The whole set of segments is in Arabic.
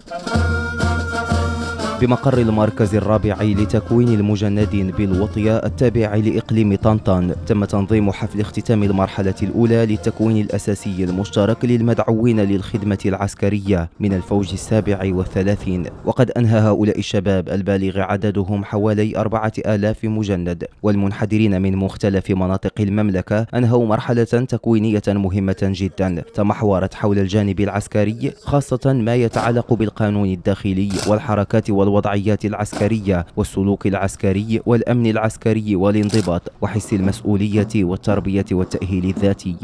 بمقر المركز الرابع لتكوين المجندين بالوطية التابع لإقليم طنطان تم تنظيم حفل اختتام المرحلة الأولى للتكوين الأساسي المشترك للمدعوين للخدمة العسكرية من الفوج 37، وقد أنهى هؤلاء الشباب البالغ عددهم حوالي 4000 مجند والمنحدرين من مختلف مناطق المملكة أنهوا مرحلة تكوينية مهمة جدا تمحورت حول الجانب العسكري، خاصة ما يتعلق بالقانون الداخلي والحركات والوضعيات العسكرية والسلوك العسكري والأمن العسكري والانضباط وحس المسؤولية والتربية والتأهيل الذاتي.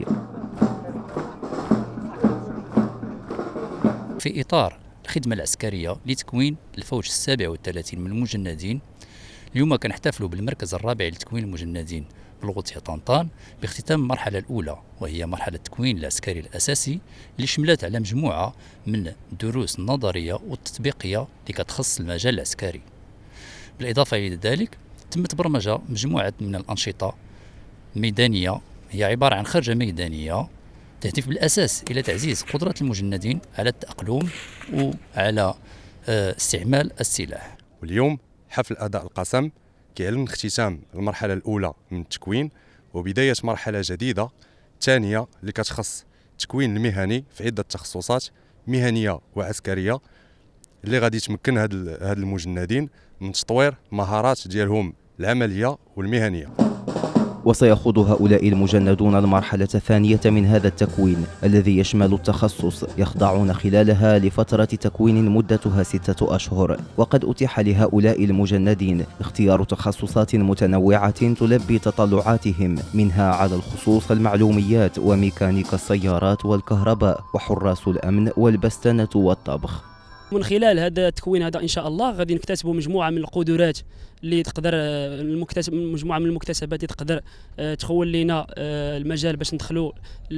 في إطار الخدمة العسكرية لتكوين الفوج 37 من المجندين، اليوم كنحتفلوا بالمركز الرابع لتكوين المجندين بالغوطية طنطان باختتام المرحلة الأولى، وهي مرحلة التكوين العسكري الأساسي اللي شملت على مجموعة من الدروس النظرية والتطبيقية اللي كتخص المجال العسكري. بالإضافة إلى ذلك تمت برمجة مجموعة من الأنشطة ميدانية، هي عبارة عن خرجة ميدانية تهدف بالأساس إلى تعزيز قدرة المجندين على التأقلم وعلى استعمال السلاح. واليوم حفل أداء القسم كيعلن اختتام المرحلة الأولى من التكوين وبداية مرحلة جديدة ثانية اللي كتخص التكوين المهني في عدة تخصصات مهنية وعسكرية، اللي غادي تمكن هاد المجندين من تطوير مهارات ديالهم العملية والمهنية. وسيخوض هؤلاء المجندون المرحلة الثانية من هذا التكوين الذي يشمل التخصص، يخضعون خلالها لفترة تكوين مدتها 6 أشهر، وقد أتيح لهؤلاء المجندين اختيار تخصصات متنوعة تلبي تطلعاتهم، منها على الخصوص المعلوميات وميكانيك السيارات والكهرباء وحراس الأمن والبستنة والطبخ. من خلال هذا التكوين هذا ان شاء الله غادي نكتسبوا مجموعه من القدرات اللي تقدر مجموعه من المكتسبات اللي تقدر تخول لنا المجال باش ندخلوا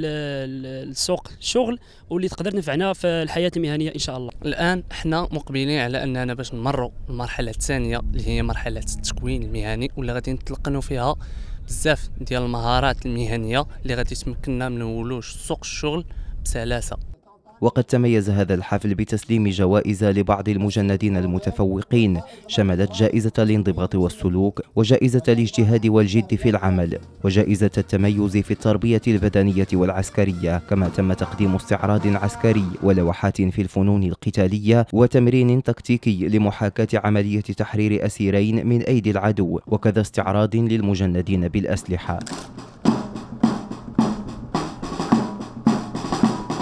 للسوق الشغل واللي تقدر تنفعنا في الحياه المهنيه ان شاء الله. الان احنا مقبلين على اننا باش نمروا المرحله الثانيه اللي هي مرحله التكوين المهني، واللي غادي نتلقنوا فيها بزاف ديال المهارات المهنيه اللي غادي تمكننا من ولوج سوق الشغل بسلاسه. وقد تميز هذا الحفل بتسليم جوائز لبعض المجندين المتفوقين، شملت جائزة الانضباط والسلوك، وجائزة الاجتهاد والجد في العمل، وجائزة التميز في التربية البدنية والعسكرية، كما تم تقديم استعراض عسكري ولوحات في الفنون القتالية وتمرين تكتيكي لمحاكاة عملية تحرير أسيرين من أيدي العدو، وكذا استعراض للمجندين بالأسلحة.